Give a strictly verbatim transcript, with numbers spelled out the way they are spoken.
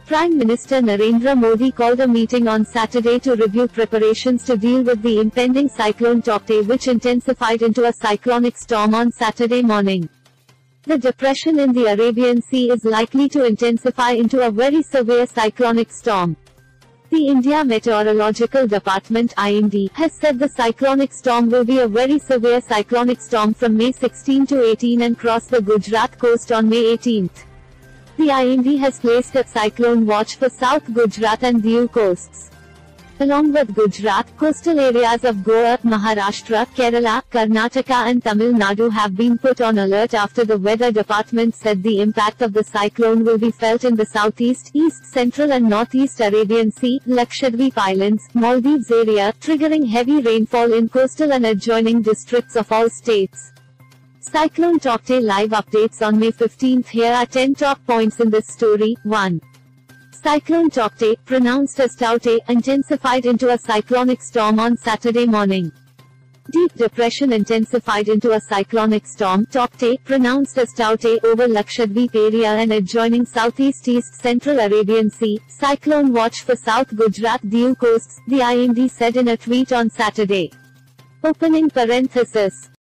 Prime Minister Narendra Modi called a meeting on Saturday to review preparations to deal with the impending cyclone Tauktae, which intensified into a cyclonic storm on Saturday morning. The depression in the Arabian Sea is likely to intensify into a very severe cyclonic storm. The India Meteorological Department (I M D) has said the cyclonic storm will be a very severe cyclonic storm from May sixteenth to eighteenth and cross the Gujarat coast on May eighteenth. The I M D has placed a cyclone watch for South Gujarat and Diu coasts. Along with Gujarat, coastal areas of Goa, Maharashtra, Kerala, Karnataka and Tamil Nadu have been put on alert after the weather department said the impact of the cyclone will be felt in the southeast, east, central and northeast Arabian Sea, Lakshadweep Islands, Maldives area, triggering heavy rainfall in coastal and adjoining districts of all states. Cyclone Tauktae live updates on May fifteenth. Here are ten top points in this story. one. Cyclone Tauktae, pronounced as Tauktae, intensified into a cyclonic storm on Saturday morning. Deep depression intensified into a cyclonic storm, Tauktae, pronounced as Tauktae, over Lakshadweep area and adjoining southeast east central Arabian Sea. Cyclone watch for South Gujarat Diu coasts, the I M D said in a tweet on Saturday. Opening parenthesis.